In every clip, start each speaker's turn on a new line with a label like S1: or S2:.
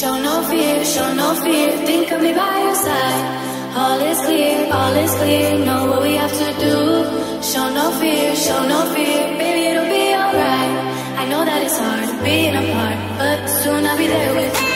S1: show no fear, think of me by your side. All is clear, know what we have to do. Show no fear, baby it'll be alright. I know that it's hard being apart, but soon I'll be there with you.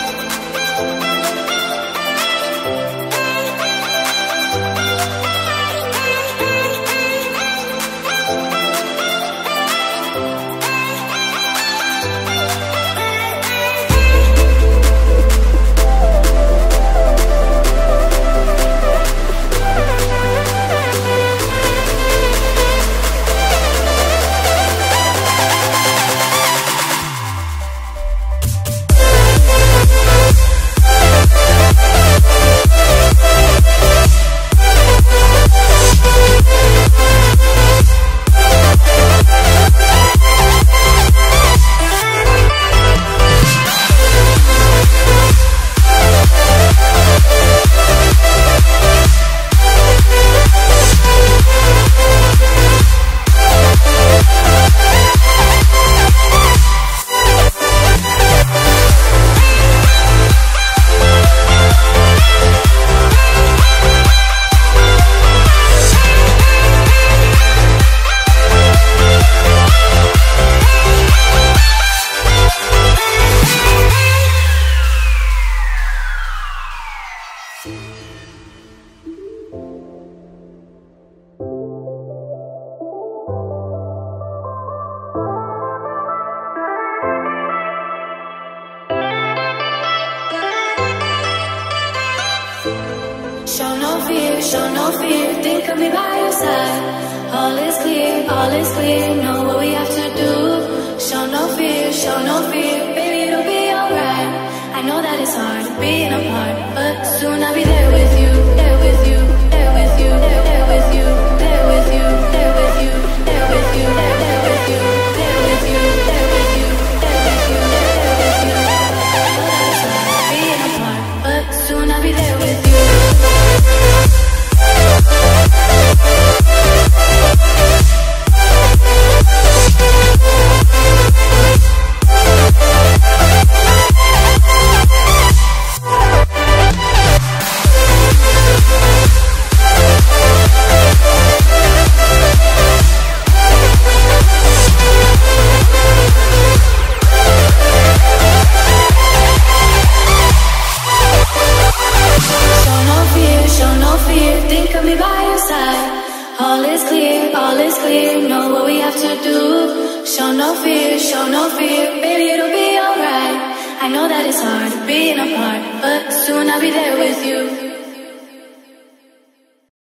S1: Show no fear, think of me by your side. All is clear, know what we have to do. Show no fear, baby it'll be alright. I know that it's hard being apart, but soon I'll be there with you, there with you, there with you, there with you, there with you, there with you, there with you, there with you, there with you, there with you, there with you, there with you. I know that it's hard being apart, but soon I'll be there with you. All is clear, know what we have to do. Show no fear, baby it'll be alright. I know that it's hard being apart, but soon I'll be there with you.